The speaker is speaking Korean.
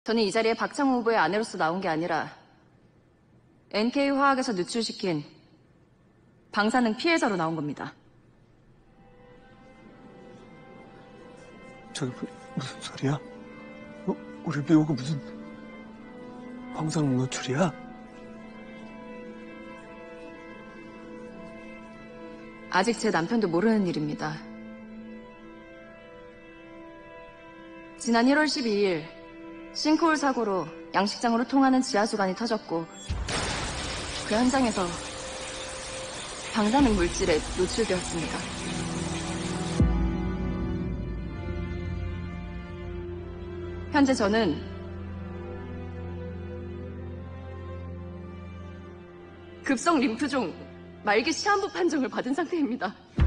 저는 이 자리에 박창호 후보의 아내로서 나온 게 아니라 NK화학에서 누출시킨 방사능 피해자로 나온 겁니다. 저기 무슨 소리야? 우리 미호가 무슨 방사능 노출이야? 아직 제 남편도 모르는 일입니다. 지난 1월 12일 싱크홀 사고로 양식장으로 통하는 지하수관이 터졌고 그 현장에서 방사능 물질에 노출되었습니다. 현재 저는 급성 림프종 말기 시한부 판정을 받은 상태입니다.